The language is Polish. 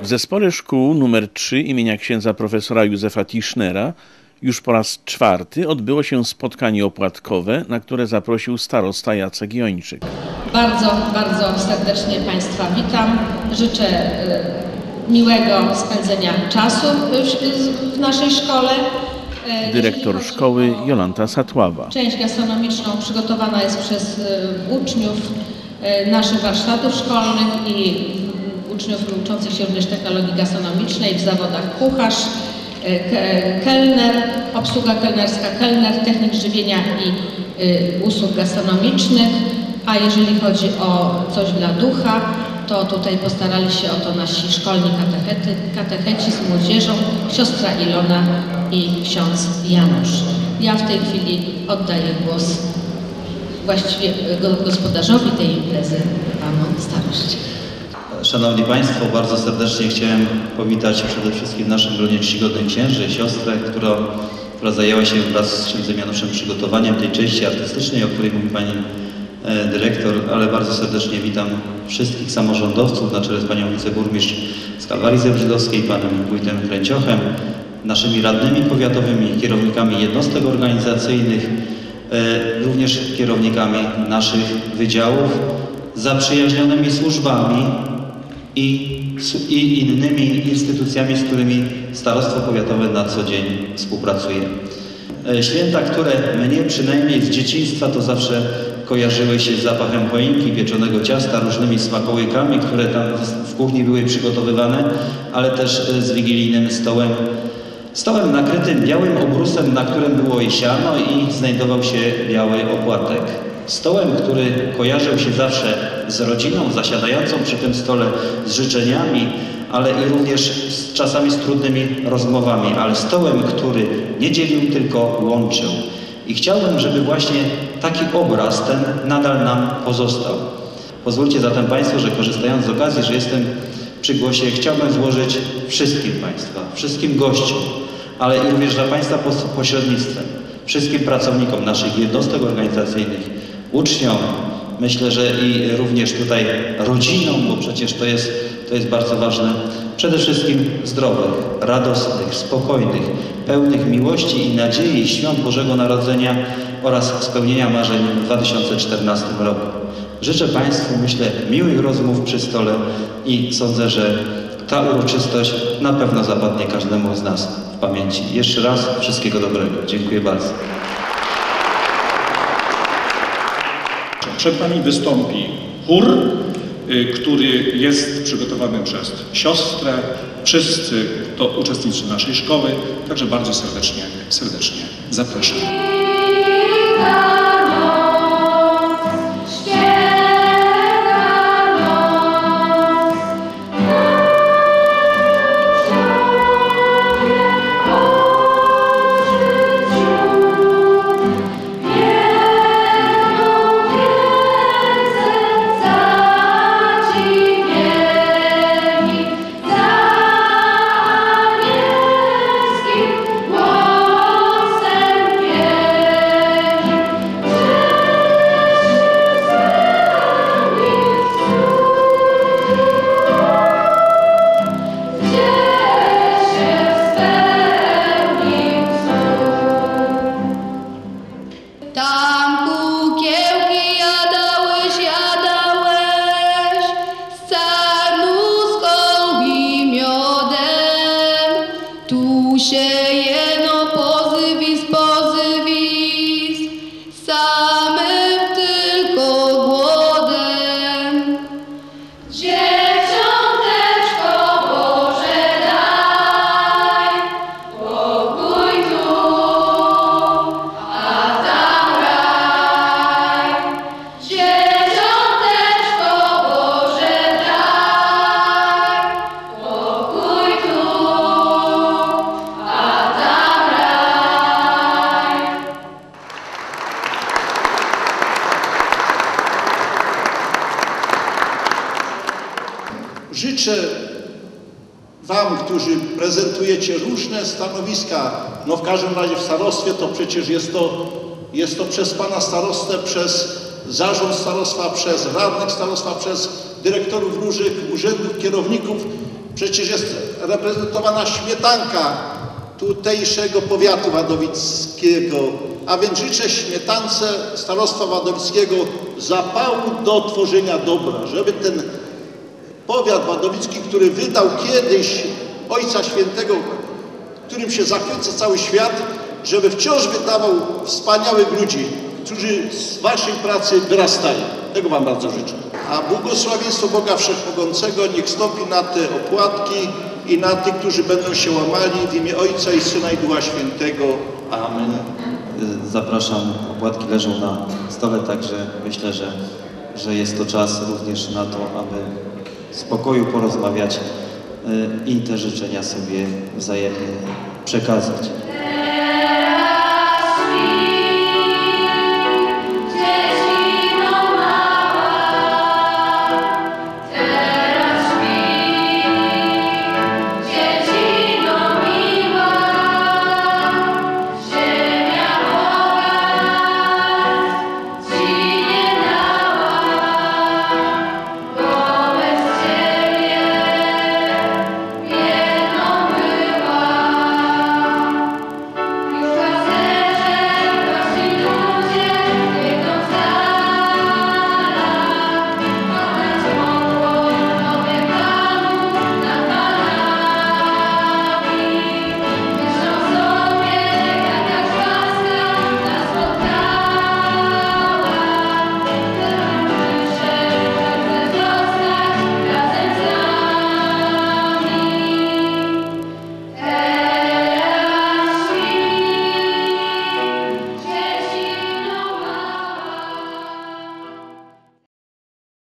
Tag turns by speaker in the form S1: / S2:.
S1: W zespole szkół nr 3 imienia księdza profesora Józefa Tischnera już po raz 4 odbyło się spotkanie opłatkowe, na które zaprosił starosta Jacek Jończyk.
S2: Bardzo, bardzo serdecznie Państwa witam. Życzę miłego spędzenia czasu w naszej szkole.
S1: Dyrektor szkoły Jolanta Satława.
S2: Część gastronomiczną przygotowana jest przez uczniów naszych warsztatów szkolnych i uczniów uczących się również technologii gastronomicznej w zawodach kucharz, kelner, obsługa kelnerska, kelner, technik żywienia i usług gastronomicznych. A jeżeli chodzi o coś dla ducha, to tutaj postarali się o to nasi szkolni katecheci z młodzieżą, siostra Ilona i ksiądz Janusz. Ja w tej chwili oddaję głos właściwie gospodarzowi tej imprezy, panu staroście.
S3: Szanowni Państwo, bardzo serdecznie chciałem powitać przede wszystkim w naszym gronie czcigodnych księży, siostrę, która zajęła się wraz z księdzem Januszem przygotowaniem tej części artystycznej, o której mówi pani dyrektor, ale bardzo serdecznie witam wszystkich samorządowców na czele z panią wiceburmistrz z Kalwarii Zebrzydowskiej, panem wójtem Kręciochem, naszymi radnymi powiatowymi, kierownikami jednostek organizacyjnych, również kierownikami naszych wydziałów, zaprzyjaźnionymi służbami i innymi instytucjami, z którymi Starostwo Powiatowe na co dzień współpracuje. Święta, które mnie przynajmniej z dzieciństwa to zawsze kojarzyły się z zapachem choinki, pieczonego ciasta, różnymi smakołykami, które tam w kuchni były przygotowywane, ale też z wigilijnym stołem nakrytym białym obrusem, na którym było i siano i znajdował się biały opłatek. Stołem, który kojarzył się zawsze z rodziną zasiadającą przy tym stole, z życzeniami, ale i również czasami z trudnymi rozmowami, ale stołem, który nie dzielił, tylko łączył. I chciałbym, żeby właśnie taki obraz ten nadal nam pozostał. Pozwólcie zatem Państwo, że korzystając z okazji, że jestem przy głosie, chciałbym złożyć wszystkim Państwa, wszystkim gościom, ale i również dla Państwa pośrednictwem, wszystkim pracownikom naszych jednostek organizacyjnych, uczniom, myślę, że i również tutaj rodzinom, bo przecież to jest bardzo ważne, przede wszystkim zdrowych, radosnych, spokojnych, pełnych miłości i nadziei świąt Bożego Narodzenia oraz spełnienia marzeń w 2014 roku. Życzę Państwu, myślę, miłych rozmów przy stole i sądzę, że ta uroczystość na pewno zapadnie każdemu z nas w pamięci. Jeszcze raz wszystkiego dobrego. Dziękuję bardzo.
S4: Przed Wami wystąpi chór, który jest przygotowany przez siostrę. Wszyscy to uczestnicy naszej szkoły, także bardzo serdecznie zapraszam.
S5: Życzę Wam, którzy prezentujecie różne stanowiska, no w każdym razie w starostwie to przecież jest to przez Pana starostę, przez zarząd starostwa, przez radnych starostwa, przez dyrektorów różnych urzędów, kierowników. Przecież jest reprezentowana śmietanka tutejszego powiatu wadowickiego, a więc życzę śmietance starostwa wadowickiego zapału do tworzenia dobra, żeby ten powiat wadowicki, który wydał kiedyś Ojca Świętego, którym się zachwyca cały świat, żeby wciąż wydawał wspaniałych ludzi, którzy z waszej pracy wyrastają. Tego wam bardzo życzę. A błogosławieństwo Boga Wszechmogącego niech stąpi na te opłatki i na tych, którzy będą się łamali w imię Ojca i Syna i Ducha Świętego. Amen.
S3: Zapraszam, opłatki leżą na stole, także myślę, że jest to czas również na to, aby w spokoju porozmawiać i te życzenia sobie wzajemnie przekazać.